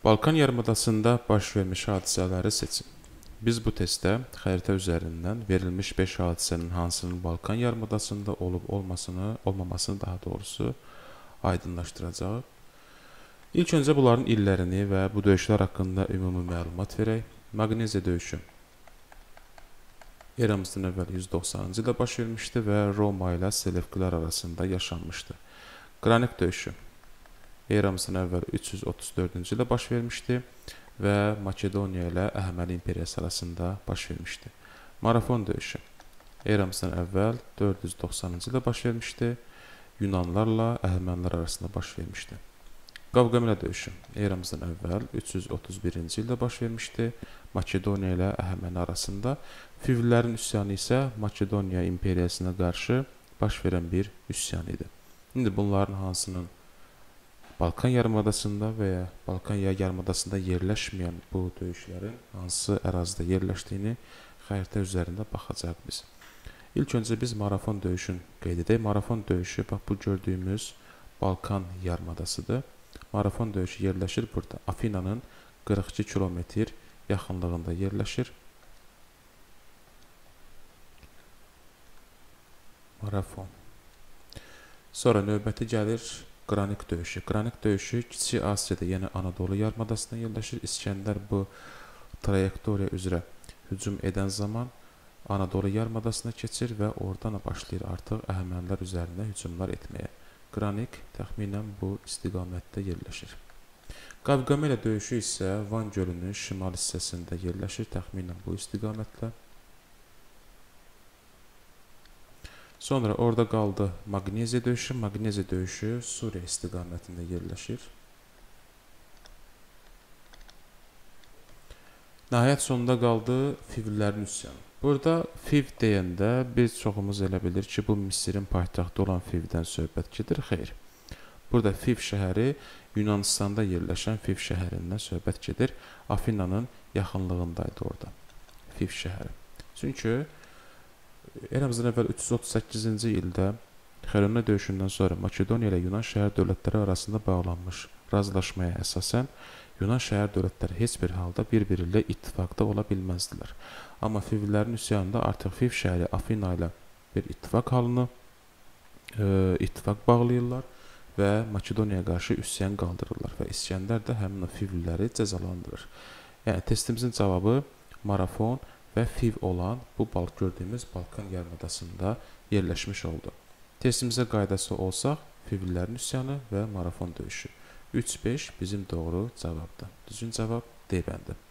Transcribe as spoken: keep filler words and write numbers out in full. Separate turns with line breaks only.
Balkan yarımadasında baş vermiş hadisələri seçin. Biz bu testdə xəritə üzərindən verilmiş beş hadisənin hansının Balkan yarımadasında olub olmasını, olmamasını daha doğrusu aydınlaşdıracağıq. İlk öncə bunların illərini və bu döyüşlər haqqında ümumi məlumat verək. Magneziya döyüşü eramızdan əvvəl yüz doxsanıncı ildə baş vermişdi və Roma ilə Selevkilər arasında yaşanmışdı. Qranik döyüşü eramızdan əvvəl üç yüz otuz dördüncü ildə baş vermişdi və Makedoniya ilə Əhəməni imperiyası arasında baş vermişdi. Marafon döyüşü eramızdan əvvəl dörd yüz doxsanıncı ildə baş vermişdi. Yunanlarla Əhəmənilər arasında baş vermişdi. Qavqamela döyüşü eramızdan əvvəl üç yüz otuz birinci ildə baş vermişdi. Makedoniya ilə Əhəməni arasında. Fivlilərin üsyanı isə Makedoniya imperiyasına qarşı baş verən bir üsyan idi. İndi bunların hansının Balkan yarımadasında və ya Balkan yarımadasında yerləşməyən bu döyüşlərin hansı ərazidə yerləşdiyini xəritə üzərində baxacaq biz. İlk öncə biz Marafon döyüşünü qeyd edək. Marafon döyüşü, bax bu gördüyümüz Balkan yarımadasıdır. Marafon döyüşü yerləşir burada. Afinanın qırx iki kilometr yaxınlığında yerləşir. Marafon. Sonra növbəti gəlir Qranik döyüşü. Qranik döyüşü Kiçik Asiyada, yəni Anadolu yarımadasında yerləşir. İskəndər bu trayektoriya üzrə hücum edən zaman Anadolu yarımadasına keçir və oradan başlayır artıq Əhəmənilər üzərində hücumlar etməyə. Qranik təxminən bu istiqamətdə yerləşir. Qavqamela döyüşü isə Van gölünün şimal hissəsində yerləşir, təxminən bu istiqamətlə. Sonra orada qaldı Magneziya döyüşü. Magneziya döyüşü Suriya istiqamətində yerləşir. Nəhayət sonunda qaldı Fivlilərin üsyanı. Burada Fiv deyəndə biz çoxumuz elə bilir ki, bu Misirin paytaxtı olan Fivdən söhbət gedir. Xeyr. Burada Fiv şəhəri Yunanistanda yerləşən Fiv şəhərindən söhbət gedir. Afinanın yaxınlığındaydı orada Fiv şəhəri. Çünki eramızdan əvvəl üç yüz otuz səkkizinci ildə Xərona döyüşündən sonra Makedoniya ilə Yunan şəhər dövlətləri arasında bağlanmış razılaşmaya əsasən Yunan şəhər dövlətləri heç bir halda bir-biri ilə ittifaqda ola bilməzdilər. Amma Fivlilərin üsyanında artıq Fiv şəhəri Afina ilə bir ittifaq halını e, ittifaq bağlayırlar və Makedoniyaya qarşı üsyan qaldırırlar və İskəndər də həmin o Fivliləri cəzalandırır. Yəni testimizin cavabı Marafon və Fiv olan bu gördüyümüz Balkan yarımadasında yerləşmiş oldu. Testimizə qaydası olsaq, Fivlilərin üsyanı və Marafon döyüşü. üç beş bizim doğru cavabdır. Düzgün cavab D bəndi.